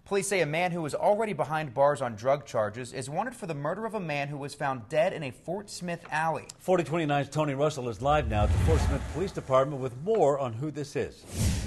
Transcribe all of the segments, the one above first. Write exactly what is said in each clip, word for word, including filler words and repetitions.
Police say a man who was already behind bars on drug charges is wanted for the murder of a man who was found dead in a Fort Smith alley. forty twenty-nine's Tony Russell is live now at the Fort Smith Police Department with more on who this is.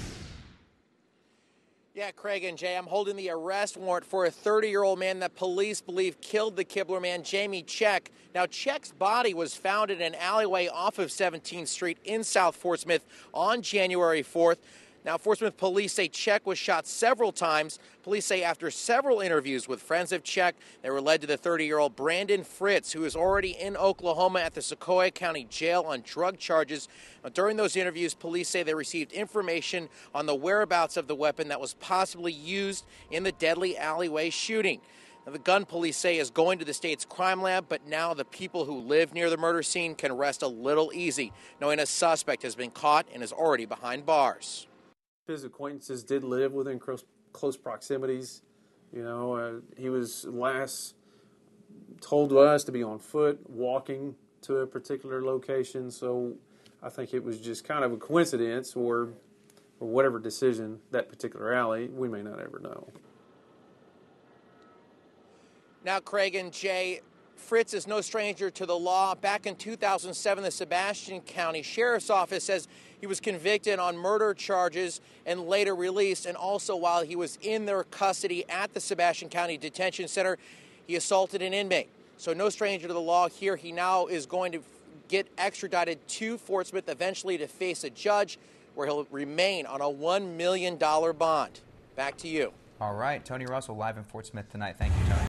Yeah, Craig and Jay, I'm holding the arrest warrant for a thirty-year-old man that police believe killed the Kibler man, Jamie Check. Now, Check's body was found in an alleyway off of seventeenth Street in South Fort Smith on January fourth. Now, Fort Smith police say Check was shot several times. Police say after several interviews with friends of Check, they were led to the thirty-year-old Brandon Fritz, who is already in Oklahoma at the Sequoia County Jail on drug charges. Now, during those interviews, police say they received information on the whereabouts of the weapon that was possibly used in the deadly alleyway shooting. Now, the gun, police say, is going to the state's crime lab, but now the people who live near the murder scene can rest a little easy, knowing a suspect has been caught and is already behind bars. His acquaintances did live within close, close proximities. You know, uh, he was last told to us to be on foot, walking to a particular location. So I think it was just kind of a coincidence, or or whatever decision that particular alley, we may not ever know. Now, Craig and Jay, Fritz is no stranger to the law. Back in two thousand seven, the Sebastian County Sheriff's Office says he was convicted on murder charges and later released. And also, while he was in their custody at the Sebastian County Detention Center, he assaulted an inmate. So no stranger to the law here. He now is going to get extradited to Fort Smith, eventually to face a judge, where he'll remain on a one million dollar bond. Back to you. All right, Tony Russell live in Fort Smith tonight. Thank you, Tony.